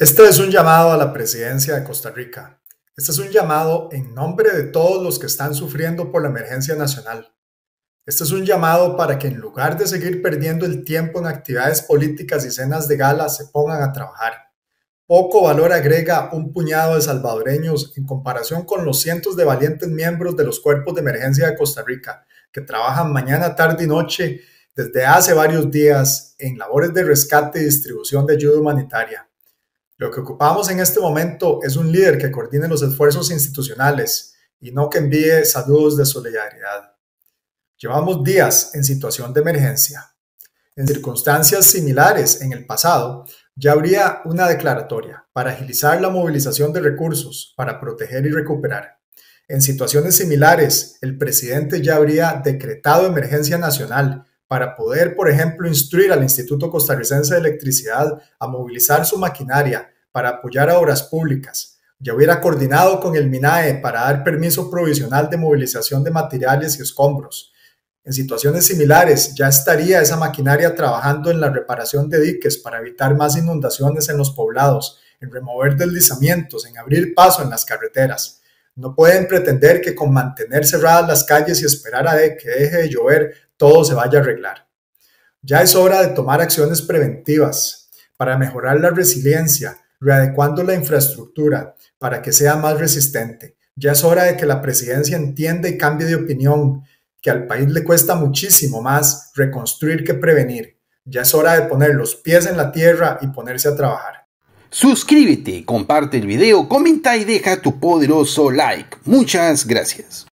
Este es un llamado a la presidencia de Costa Rica. Este es un llamado en nombre de todos los que están sufriendo por la emergencia nacional. Este es un llamado para que en lugar de seguir perdiendo el tiempo en actividades políticas y cenas de gala, se pongan a trabajar. Poco valor agrega un puñado de salvadoreños en comparación con los cientos de valientes miembros de los cuerpos de emergencia de Costa Rica, que trabajan mañana, tarde y noche desde hace varios días en labores de rescate y distribución de ayuda humanitaria. Lo que ocupamos en este momento es un líder que coordine los esfuerzos institucionales y no que envíe saludos de solidaridad. Llevamos días en situación de emergencia. En circunstancias similares en el pasado, ya habría una declaratoria para agilizar la movilización de recursos para proteger y recuperar. En situaciones similares, el presidente ya habría decretado emergencia nacional para poder, por ejemplo, instruir al Instituto Costarricense de Electricidad a movilizar su maquinaria para apoyar a obras públicas. Ya hubiera coordinado con el MINAE para dar permiso provisional de movilización de materiales y escombros. En situaciones similares, ya estaría esa maquinaria trabajando en la reparación de diques para evitar más inundaciones en los poblados, en remover deslizamientos, en abrir paso en las carreteras. No pueden pretender que con mantener cerradas las calles y esperar a que deje de llover, todo se vaya a arreglar. Ya es hora de tomar acciones preventivas para mejorar la resiliencia, readecuando la infraestructura para que sea más resistente. Ya es hora de que la presidencia entienda y cambie de opinión, que al país le cuesta muchísimo más reconstruir que prevenir. Ya es hora de poner los pies en la tierra y ponerse a trabajar. Suscríbete, comparte el video, comenta y deja tu poderoso like. Muchas gracias.